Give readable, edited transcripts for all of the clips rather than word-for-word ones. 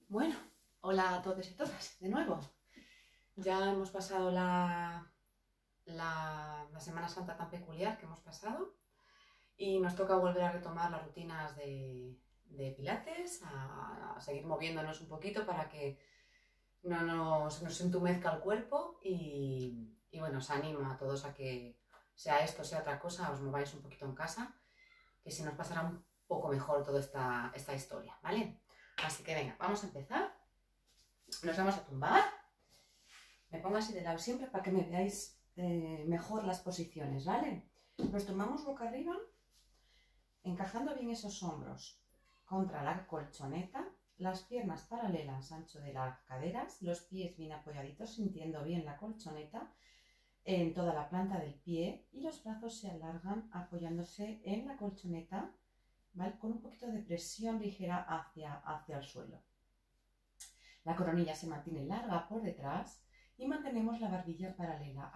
Bueno, hola a todos y todas, de nuevo. Ya hemos pasado la Semana Santa tan peculiar que hemos pasado y nos toca volver a retomar las rutinas de Pilates, a seguir moviéndonos un poquito para que no nos entumezca el cuerpo y bueno, os animo a todos a que sea esto, sea otra cosa, os mováis un poquito en casa, que si nos pasará un poco mejor toda esta historia, ¿vale? Así que venga, vamos a empezar. Nos vamos a tumbar. Me pongo así de lado siempre para que me veáis mejor las posiciones, ¿vale? Nos tumbamos boca arriba, encajando bien esos hombros contra la colchoneta, las piernas paralelas, ancho de las caderas, los pies bien apoyaditos, sintiendo bien la colchoneta en toda la planta del pie y los brazos se alargan apoyándose en la colchoneta, ¿vale? Con un poquito de presión ligera hacia el suelo. La coronilla se mantiene larga por detrás y mantenemos la barbilla paralela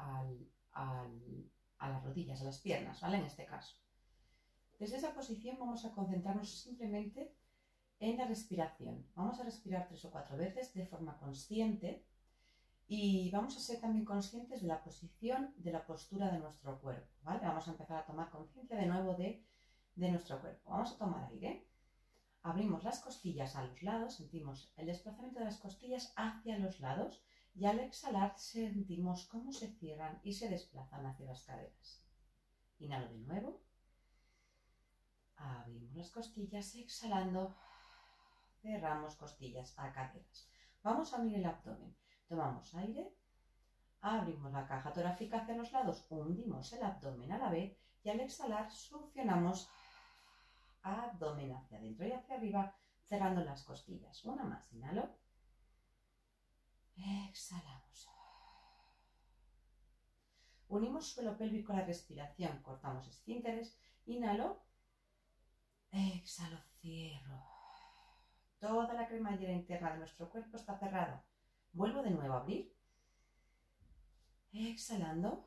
a las rodillas, a las piernas, ¿vale? En este caso. Desde esa posición vamos a concentrarnos simplemente en la respiración. Vamos a respirar 3 o 4 veces de forma consciente y vamos a ser también conscientes de la posición, de la postura de nuestro cuerpo, ¿vale? Vamos a empezar a tomar conciencia de nuevo de nuestro cuerpo. Vamos a tomar aire. Abrimos las costillas a los lados, sentimos el desplazamiento de las costillas hacia los lados y al exhalar sentimos cómo se cierran y se desplazan hacia las caderas. Inhalo de nuevo. Abrimos las costillas, exhalando, cerramos costillas a caderas. Vamos a abrir el abdomen. Tomamos aire, abrimos la caja torácica hacia los lados, hundimos el abdomen a la vez y al exhalar succionamos abdomen hacia adentro y hacia arriba, cerrando las costillas. Una más, inhalo. Exhalamos. Unimos suelo pélvico a la respiración, cortamos esfínteres, inhalo. Exhalo, cierro. Toda la cremallera interna de nuestro cuerpo está cerrada. Vuelvo de nuevo a abrir. Exhalando.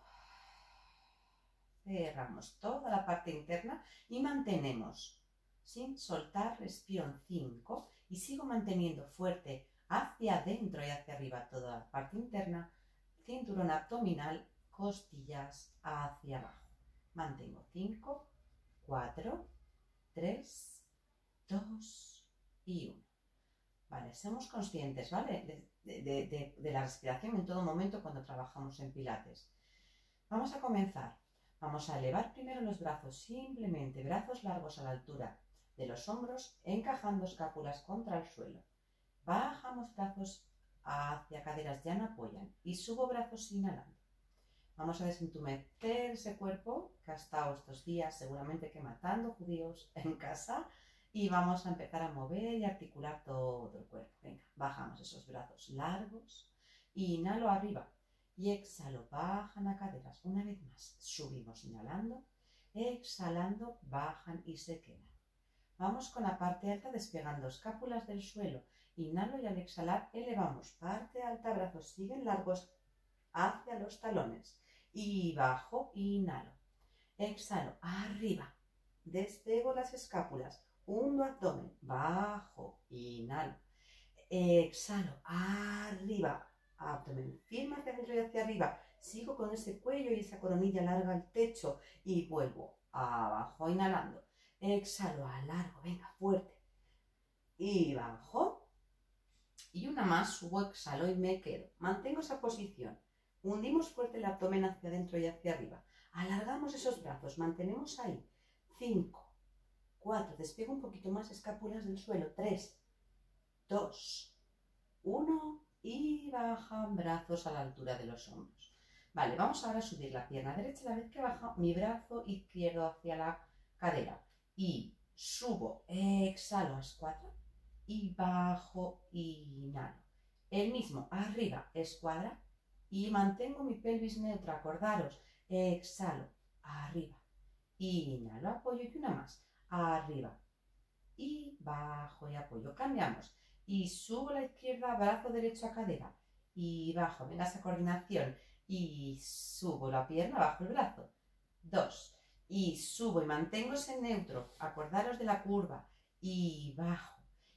Cerramos toda la parte interna y mantenemos. Sin soltar, respiro en 5 y sigo manteniendo fuerte hacia adentro y hacia arriba toda la parte interna, cinturón abdominal, costillas hacia abajo. Mantengo 5, 4, 3, 2 y 1. Vale, somos conscientes, ¿vale? De la respiración en todo momento cuando trabajamos en Pilates. Vamos a comenzar. Vamos a elevar primero los brazos, simplemente brazos largos a la altura de los hombros, encajando escápulas contra el suelo. Bajamos brazos hacia caderas, ya no apoyan, y subo brazos inhalando. Vamos a desentumecer ese cuerpo que ha estado estos días seguramente que matando judíos en casa y vamos a empezar a mover y articular todo el cuerpo. Venga, bajamos esos brazos largos, inhalo arriba y exhalo, bajan a caderas. Una vez más, subimos inhalando, exhalando, bajan y se quedan. Vamos con la parte alta despegando escápulas del suelo. Inhalo y al exhalar elevamos parte alta, brazos siguen largos hacia los talones. Y bajo, inhalo. Exhalo, arriba. Despego las escápulas. Hundo abdomen. Bajo, inhalo. Exhalo, arriba. Abdomen firme hacia adentro y hacia arriba. Sigo con ese cuello y esa coronilla larga al techo. Y vuelvo abajo, inhalando. Exhalo, alargo, venga, fuerte. Y bajo. Y una más, subo, exhalo y me quedo. Mantengo esa posición. Hundimos fuerte el abdomen hacia adentro y hacia arriba. Alargamos esos brazos, mantenemos ahí. 5, 4, despego un poquito más escápulas del suelo. 3, 2, 1 y bajan brazos a la altura de los hombros. Vale, vamos ahora a subir la pierna derecha a la vez que baja mi brazo izquierdo hacia la cadera. Y subo, exhalo a escuadra y bajo, inhalo. El mismo, arriba, escuadra y mantengo mi pelvis neutra, acordaros, exhalo, arriba, inhalo, apoyo y una más, arriba y bajo y apoyo. Cambiamos y subo la izquierda, brazo derecho a cadera y bajo, venga esa coordinación y subo la pierna, bajo el brazo. 2. Y subo y mantengo ese neutro, acordaros de la curva y bajo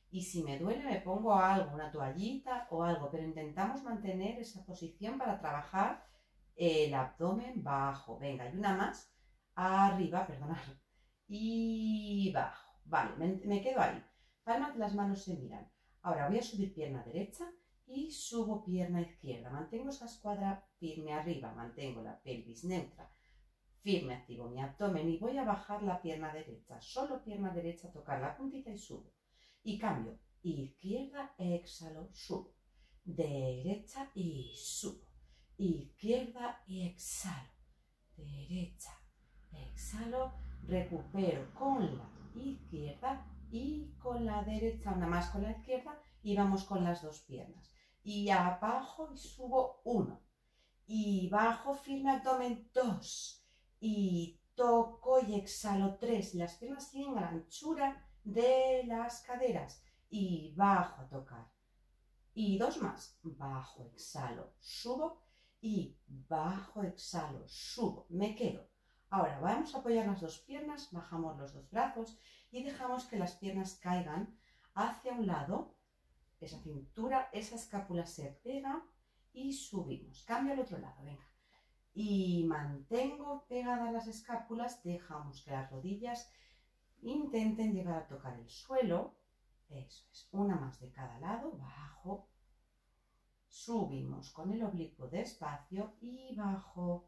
Y si me duele me pongo algo, una toallita o algo, pero intentamos mantener esa posición para trabajar el abdomen bajo. Venga, y una más, arriba, perdonad, y bajo. Vale, me quedo ahí. Palmas de las manos se miran. Ahora voy a subir pierna derecha y subo pierna izquierda. Mantengo esa escuadra firme arriba, mantengo la pelvis neutra. Firme, activo mi abdomen y voy a bajar la pierna derecha. Solo pierna derecha, tocar la puntita y subo. Y cambio. Izquierda, exhalo, subo. Derecha y subo. Izquierda y exhalo. Derecha, exhalo, recupero con la izquierda y con la derecha, una más con la izquierda y vamos con las dos piernas. Y abajo y subo 1. Y bajo firme abdomen 2. Y toco y exhalo 3. Las piernas siguen a la anchura de las caderas. Y bajo a tocar. Y 2 más. Bajo, exhalo, subo. Y bajo, exhalo, subo. Me quedo. Ahora vamos a apoyar las dos piernas, bajamos los dos brazos y dejamos que las piernas caigan hacia un lado. Esa cintura, esa escápula se pega y subimos. Cambio al otro lado, venga. Y mantengo pegadas las escápulas, dejamos que las rodillas intenten llegar a tocar el suelo. Eso es, una más de cada lado, bajo. Subimos con el oblicuo despacio y bajo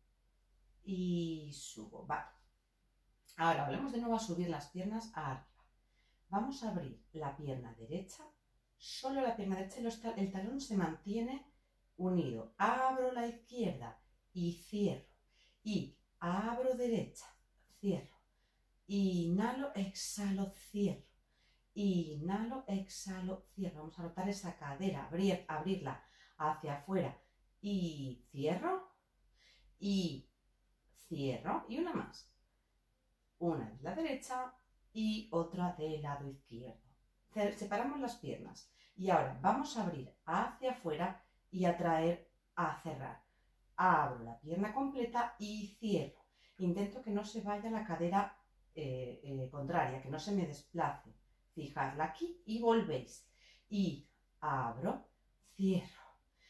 y subo. Vale. Ahora volvemos de nuevo a subir las piernas arriba. Vamos a abrir la pierna derecha, solo la pierna derecha, el talón se mantiene unido. Abro la izquierda y cierro. Y abro derecha, cierro. Inhalo, exhalo, cierro. Inhalo, exhalo, cierro. Vamos a notar esa cadera, abrirla hacia afuera. Y cierro. Y cierro. Y una más. Una de la derecha y otra del lado izquierdo. Separamos las piernas. Y ahora vamos a abrir hacia afuera y a traer a cerrar. Abro la pierna completa y cierro. Intento que no se vaya la cadera contraria, que no se me desplace. Fijadla aquí y volvéis. Y abro, cierro.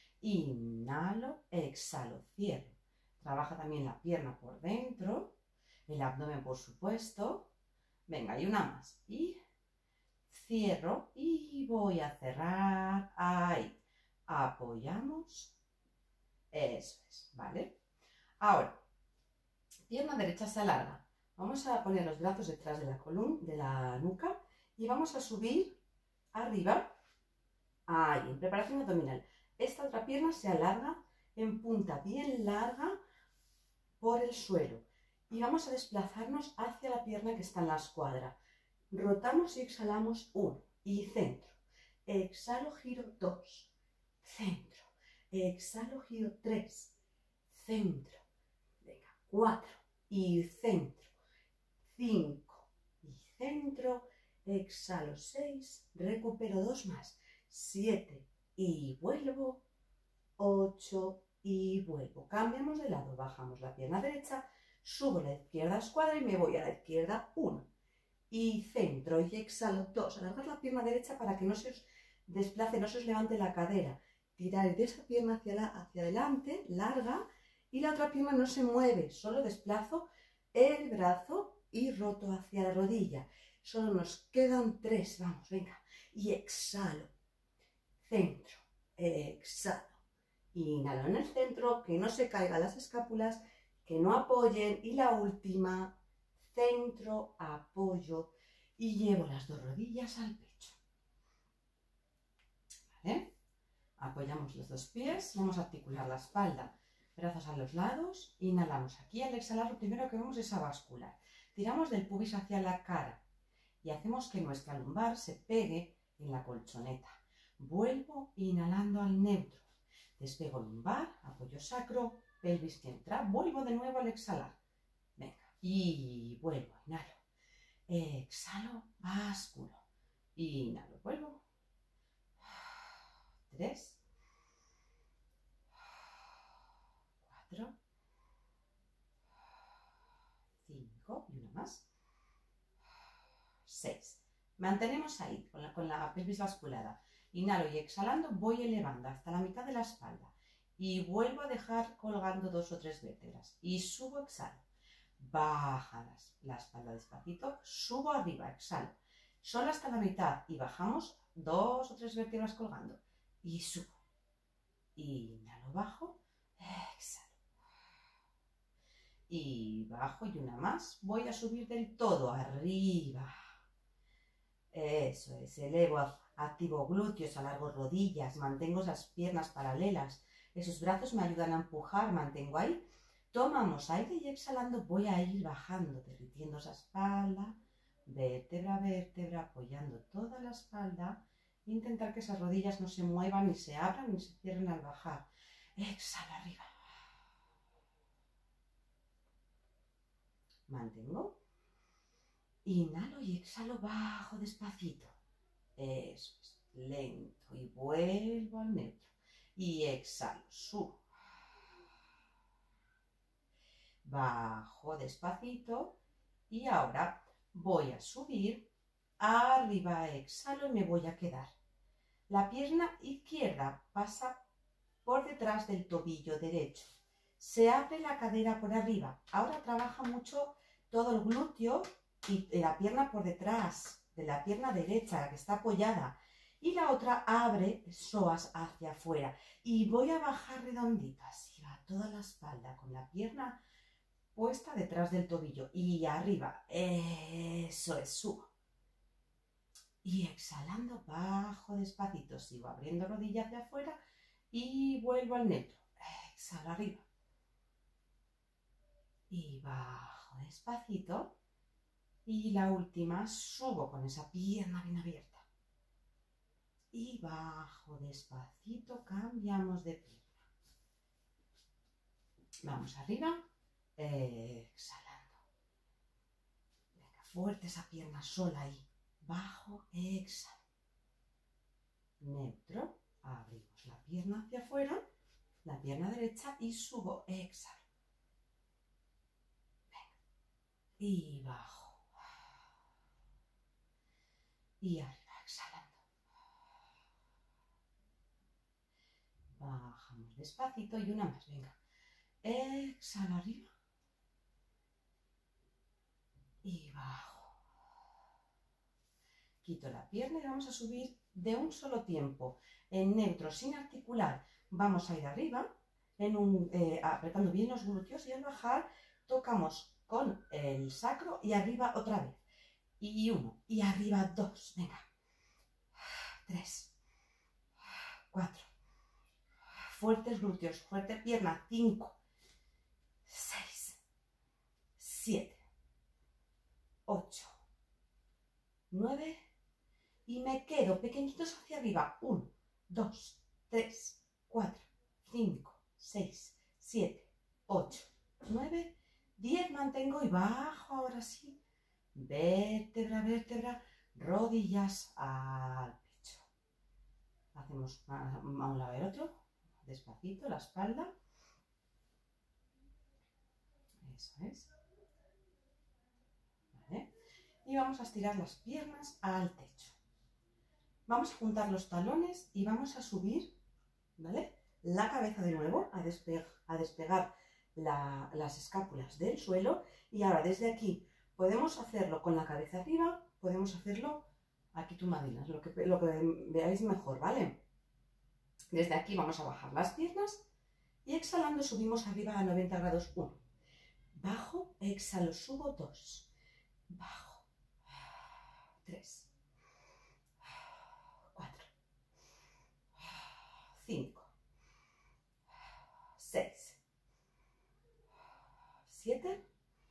Inhalo, exhalo, cierro. Trabaja también la pierna por dentro, el abdomen por supuesto. Venga, y una más. Y cierro y voy a cerrar. Ahí. Apoyamos. Eso es, ¿vale? Ahora, pierna derecha se alarga. Vamos a poner los brazos detrás de la columna, de la nuca. Y vamos a subir arriba, ahí, en preparación abdominal. Esta otra pierna se alarga en punta bien larga por el suelo. Y vamos a desplazarnos hacia la pierna que está en la escuadra. Rotamos y exhalamos 1 y centro. Exhalo, giro 2, centro. Exhalo, giro 3, centro. Venga, 4 y centro. 5 y centro. Exhalo 6, recupero 2 más, 7 y vuelvo, 8 y vuelvo. Cambiamos de lado, bajamos la pierna derecha, subo la izquierda a escuadra y me voy a la izquierda 1 y centro y exhalo 2. Alargar la pierna derecha para que no se os desplace, no se os levante la cadera. Tirar de esa pierna hacia adelante, larga, y la otra pierna no se mueve, solo desplazo el brazo y roto hacia la rodilla. Solo nos quedan 3, vamos, venga. Y exhalo, centro, exhalo. Inhalo en el centro, que no se caigan las escápulas, que no apoyen. Y la última, centro, apoyo y llevo las dos rodillas al pecho. ¿Vale? Apoyamos los dos pies, vamos a articular la espalda, brazos a los lados. Inhalamos aquí, al exhalar lo primero que vemos es a bascular. Tiramos del pubis hacia la cara. Y hacemos que nuestra lumbar se pegue en la colchoneta. Vuelvo inhalando al neutro. Despego lumbar, apoyo sacro, pelvis neutra. Vuelvo de nuevo al exhalar. Venga, y vuelvo, inhalo. Exhalo, básculo. Inhalo, vuelvo. 3, 4, 5 y una más. 6. Mantenemos ahí, con la pelvis basculada. Inhalo y exhalando voy elevando hasta la mitad de la espalda. Y vuelvo a dejar colgando 2 o 3 vértebras. Y subo, exhalo. Baja la espalda despacito, subo arriba, exhalo. Solo hasta la mitad y bajamos 2 o 3 vértebras colgando. Y subo. Inhalo, bajo, exhalo. Y bajo y una más. Voy a subir del todo arriba. Eso es, elevo, activo glúteos, alargo rodillas, mantengo esas piernas paralelas. Esos brazos me ayudan a empujar, mantengo ahí. Tomamos aire y exhalando voy a ir bajando, derritiendo esa espalda, vértebra a vértebra, apoyando toda la espalda. Intentar que esas rodillas no se muevan, ni se abran, ni se cierren al bajar. Exhala arriba. Mantengo. Inhalo y exhalo, bajo despacito. Eso es, lento. Y vuelvo al neutro. Y exhalo, subo. Bajo despacito. Y ahora voy a subir. Arriba, exhalo y me voy a quedar. La pierna izquierda pasa por detrás del tobillo derecho. Se abre la cadera por arriba. Ahora trabaja mucho todo el glúteo y la pierna por detrás de la pierna derecha, la que está apoyada. Y la otra abre psoas hacia afuera. Y voy a bajar redondito. Así va toda la espalda con la pierna puesta detrás del tobillo. Y arriba. Eso es, subo. Y exhalando, bajo despacito. Sigo abriendo rodilla hacia afuera y vuelvo al neutro. Exhalo arriba. Y bajo despacito. Y la última, subo con esa pierna bien abierta. Y bajo despacito, cambiamos de pierna. Vamos arriba. Exhalando. Venga, fuerte esa pierna sola ahí. Bajo, exhalo. Neutro. Abrimos la pierna hacia afuera. La pierna derecha y subo, exhalo. Venga. Y bajo. Y arriba, exhalando. Bajamos despacito y una más, venga. Exhalo arriba. Y bajo. Quito la pierna y vamos a subir de un solo tiempo. En neutro, sin articular, vamos a ir arriba, apretando bien los glúteos y al bajar tocamos con el sacro y arriba otra vez. Y 1, y arriba 2, venga. 3, 4, fuertes glúteos, fuerte pierna, 5, 6, 7, 8, 9, y me quedo pequeñitos hacia arriba, 1, 2, 3, 4, 5, 6, 7, 8, 9, 10, mantengo y bajo, ahora sí. Vértebra, vértebra, rodillas al pecho. Hacemos a un lado y otro, despacito, la espalda. Eso es. ¿Vale? Y vamos a estirar las piernas al techo. Vamos a juntar los talones y vamos a subir, ¿vale? La cabeza de nuevo, a despegar las escápulas del suelo. Y ahora desde aquí podemos hacerlo con la cabeza arriba, podemos hacerlo aquí tumbadinas, lo que veáis mejor, ¿vale? Desde aquí vamos a bajar las piernas y exhalando subimos arriba a 90 grados, 1. Bajo, exhalo, subo, 2. Bajo, 3, 4, 5, 6, 7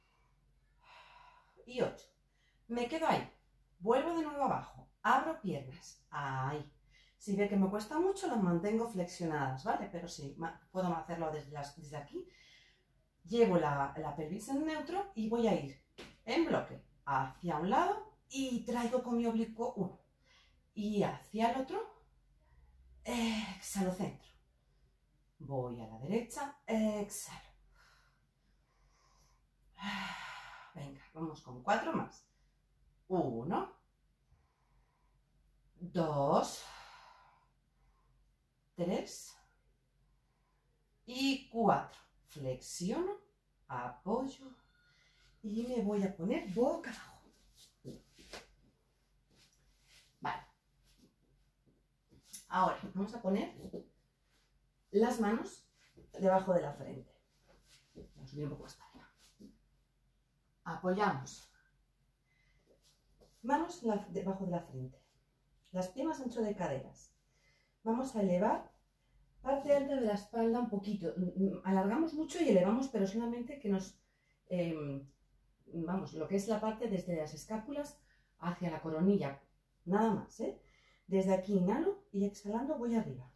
y 8. Me quedo ahí. Vuelvo de nuevo abajo. Abro piernas. Ahí. Si ve que me cuesta mucho, las mantengo flexionadas, ¿vale? Pero sí, puedo hacerlo desde aquí. Llevo la pelvis en neutro y voy a ir en bloque hacia un lado y traigo con mi oblicuo 1. Y hacia el otro, exhalo centro. Voy a la derecha, exhalo. Venga, vamos con 4 más. 1, 2, 3 y 4. Flexiono, apoyo y me voy a poner boca abajo. Vale. Ahora vamos a poner las manos debajo de la frente. Vamos a subir un poco más para arriba. Apoyamos. Manos debajo de la frente. Las piernas ancho de caderas. Vamos a elevar parte alta de la espalda un poquito. Alargamos mucho y elevamos, pero solamente que nos... vamos, lo que es la parte desde las escápulas hacia la coronilla. Nada más, ¿eh? Desde aquí inhalo y exhalando voy arriba.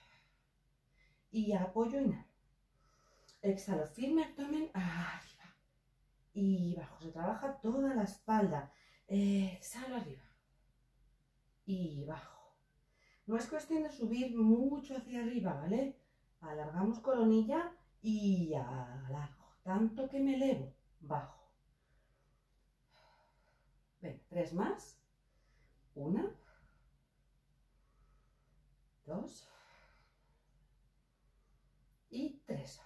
Y apoyo, inhalo. Exhalo, firme abdomen, arriba. Y bajo, se trabaja toda la espalda. Exhalo arriba. Y bajo. No es cuestión de subir mucho hacia arriba, ¿vale? Alargamos coronilla y alargo. Tanto que me elevo, bajo. Venga, 3 más. 1, 2 y 3.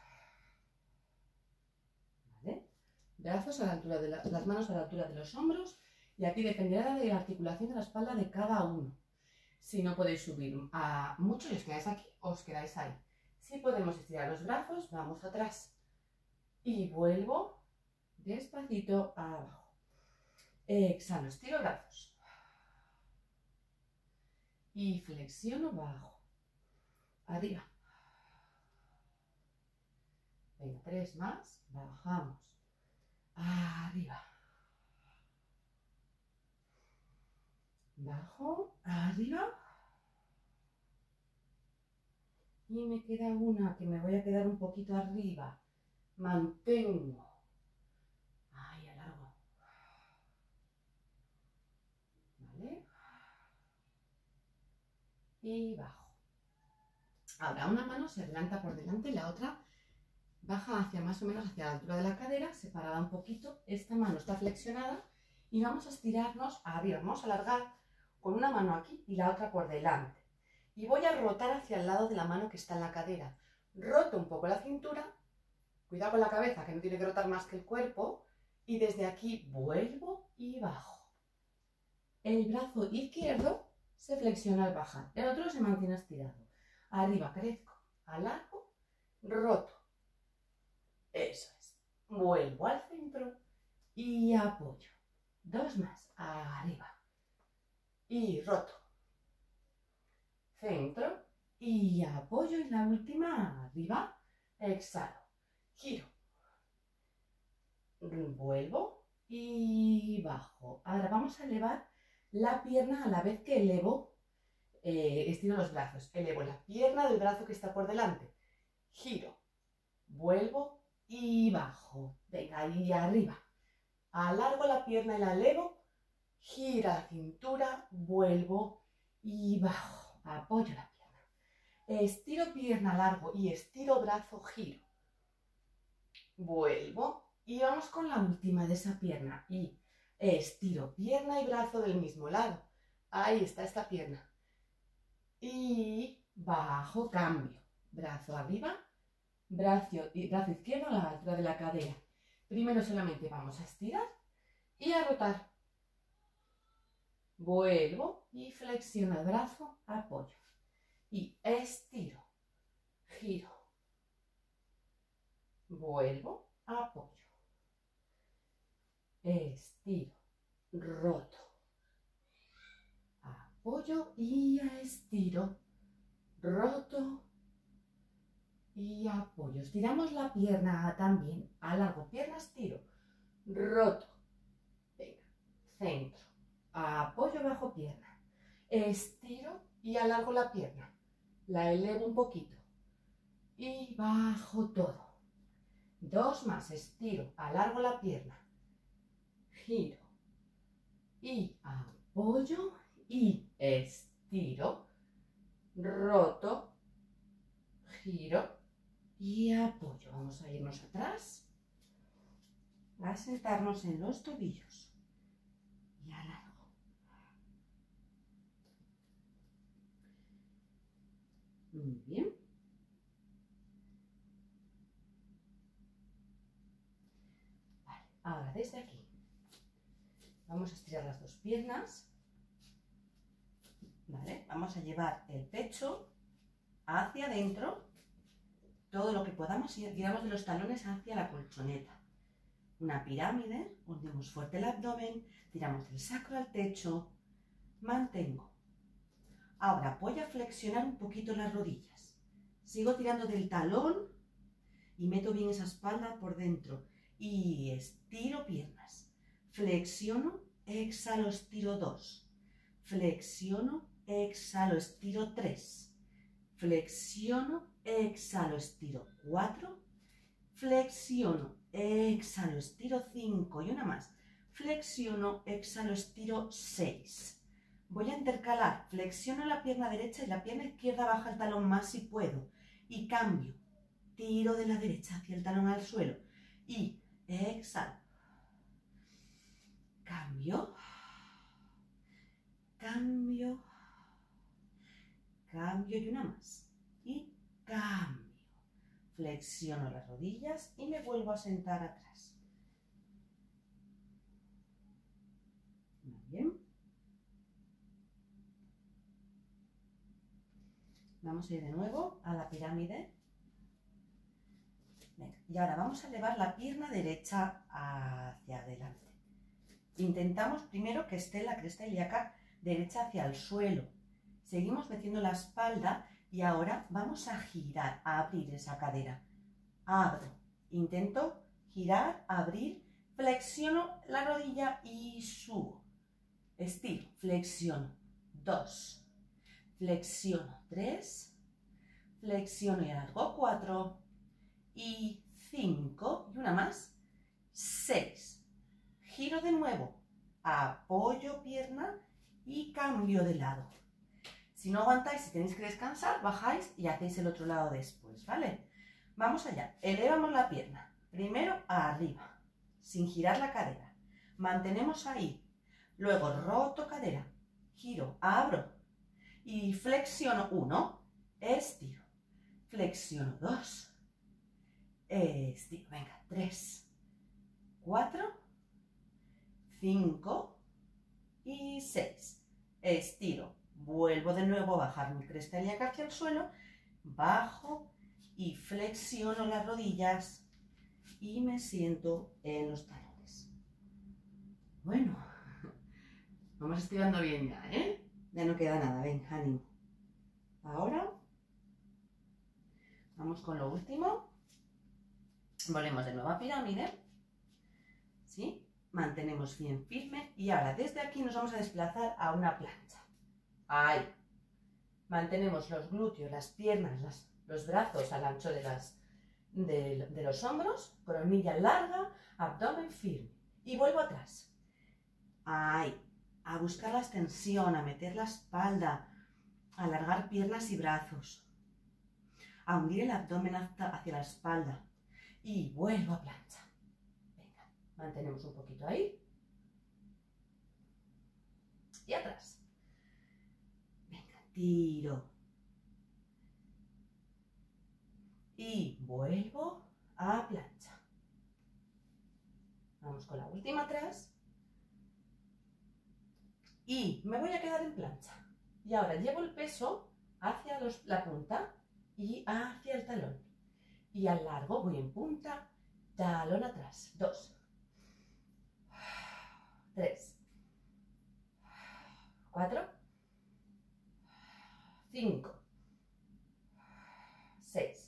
¿Vale? Brazos a la altura de las manos a la altura de los hombros y aquí dependerá de la articulación de la espalda de cada uno. Si no podéis subir a mucho y os quedáis aquí, os quedáis ahí. Si podemos estirar los brazos, vamos atrás. Y vuelvo despacito abajo. Exhalo, estiro brazos. Y flexiono, bajo. Arriba. Venga, 3 más. Bajamos. Arriba. Bajo, arriba. Y me queda una que me voy a quedar un poquito arriba. Mantengo. Ahí, alargo. ¿Vale? Y bajo. Ahora una mano se adelanta por delante y la otra baja hacia más o menos hacia la altura de la cadera, separada un poquito. Esta mano está flexionada y vamos a estirarnos arriba. Vamos a alargar con una mano aquí y la otra por delante. Y voy a rotar hacia el lado de la mano que está en la cadera. Roto un poco la cintura, cuidado con la cabeza que no tiene que rotar más que el cuerpo, y desde aquí vuelvo y bajo. El brazo izquierdo se flexiona al bajar, el otro se mantiene estirado. Arriba crezco, alargo, roto. Eso es. Vuelvo al centro y apoyo. 2 más, arriba. Y roto. Centro y apoyo y la última arriba, exhalo, giro, vuelvo y bajo. Ahora vamos a elevar la pierna a la vez que elevo, estiro los brazos, elevo la pierna del brazo que está por delante, giro, vuelvo y bajo. Venga, ahí arriba, alargo la pierna y la elevo, gira la cintura, vuelvo y bajo. Apoyo la pierna. Estiro pierna, largo y estiro brazo, giro. Vuelvo y vamos con la última de esa pierna. Y estiro pierna y brazo del mismo lado. Ahí está esta pierna. Y bajo, cambio. Brazo arriba, brazo izquierdo a la altura de la cadera. Primero solamente vamos a estirar y a rotar. Vuelvo y flexiono el brazo, apoyo. Y estiro, giro. Vuelvo, apoyo. Estiro, roto. Apoyo y estiro, roto y apoyo. Estiramos la pierna también. Alargo pierna, estiro, roto. Venga, centro. Apoyo bajo pierna, estiro y alargo la pierna, la elevo un poquito y bajo todo. 2 más, estiro, alargo la pierna, giro y apoyo y estiro, roto, giro y apoyo. Vamos a irnos atrás, a sentarnos en los tobillos y alargo. Muy bien. Vale, ahora desde aquí vamos a estirar las dos piernas. Vale, vamos a llevar el pecho hacia adentro, todo lo que podamos, y tiramos de los talones hacia la colchoneta. Una pirámide, hundimos fuerte el abdomen, tiramos del sacro al techo, mantengo. Ahora voy a flexionar un poquito las rodillas. Sigo tirando del talón y meto bien esa espalda por dentro. Y estiro piernas. Flexiono, exhalo, estiro 2. Flexiono, exhalo, estiro 3. Flexiono, exhalo, estiro 4. Flexiono, exhalo, estiro 5 y una más. Flexiono, exhalo, estiro 6. Voy a intercalar, flexiono la pierna derecha y la pierna izquierda baja el talón más si puedo. Y cambio, tiro de la derecha hacia el talón al suelo. Y exhalo. Cambio. Cambio. Cambio y una más. Y cambio. Flexiono las rodillas y me vuelvo a sentar atrás. Muy bien. Vamos a ir de nuevo a la pirámide. Venga, y ahora vamos a elevar la pierna derecha hacia adelante. Intentamos primero que esté la cresta ilíaca derecha hacia el suelo. Seguimos metiendo la espalda y ahora vamos a girar, a abrir esa cadera. Abro, intento girar, abrir, flexiono la rodilla y subo. Estiro, flexiono, 2. Flexiono 3, flexiono y alargo 4 y 5 y una más, 6. Giro de nuevo, apoyo pierna y cambio de lado. Si no aguantáis, si tenéis que descansar, bajáis y hacéis el otro lado después, ¿vale? Vamos allá, elevamos la pierna, primero arriba, sin girar la cadera. Mantenemos ahí, luego roto cadera, giro, abro. Y flexiono 1, estiro, flexiono 2, estiro, venga, 3, 4, 5 y 6, estiro, vuelvo de nuevo a bajar mi cresta ilíaca hacia el suelo, bajo y flexiono las rodillas y me siento en los talones. Bueno, vamos estirando bien ya, ¿eh? Ya no queda nada, ven, ánimo. Ahora vamos con lo último. Volvemos de nuevo a pirámide. ¿Sí? Mantenemos bien firme y ahora desde aquí nos vamos a desplazar a una plancha. Ahí. Mantenemos los glúteos, las piernas, los brazos al ancho de los hombros, coronilla larga, abdomen firme. Y vuelvo atrás. Ahí. A buscar la extensión, a meter la espalda, a alargar piernas y brazos, a hundir el abdomen hacia la espalda y vuelvo a plancha. Venga, mantenemos un poquito ahí y atrás. Venga, tiro y vuelvo a plancha. Vamos con la última atrás. Y me voy a quedar en plancha. Y ahora llevo el peso hacia la punta y hacia el talón. Y al largo voy en punta, talón atrás. 2, 3, 4, 5, 6,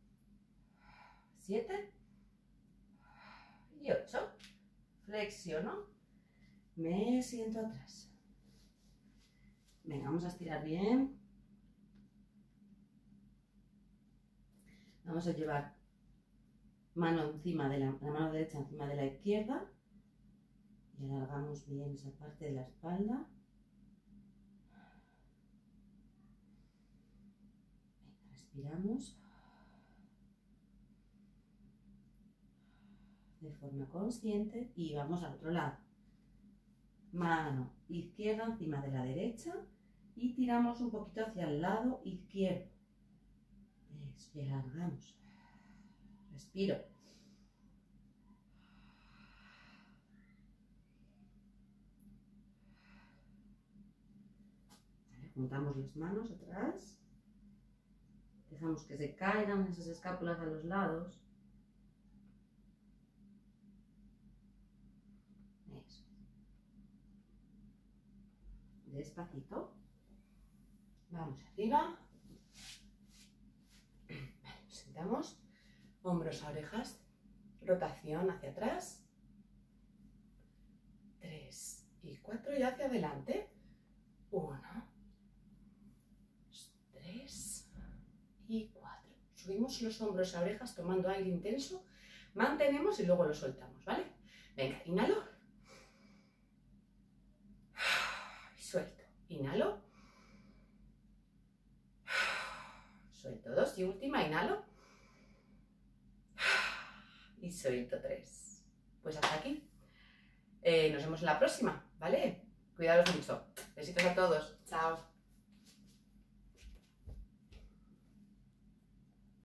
7 y 8. Flexiono, me siento atrás. Venga, vamos a estirar bien. Vamos a llevar mano encima de la mano derecha encima de la izquierda y alargamos bien esa parte de la espalda. Venga, respiramos de forma consciente y vamos al otro lado. Mano izquierda encima de la derecha y tiramos un poquito hacia el lado izquierdo. Eso, y alargamos. Respiro. Vale, juntamos las manos atrás. Dejamos que se caigan esas escápulas a los lados. Eso. Despacito. Vamos arriba. Vale, nos sentamos. Hombros a orejas. Rotación hacia atrás. 3 y 4 y hacia adelante. 1, 3 y 4. Subimos los hombros a orejas tomando aire intenso. Mantenemos y luego lo soltamos, ¿vale? Venga, inhalo. Y suelto. Inhalo. Suelto 2 y última, inhalo. Y suelto 3. Pues hasta aquí. Nos vemos en la próxima, ¿vale? Cuidados mucho. Besitos a todos. Chao.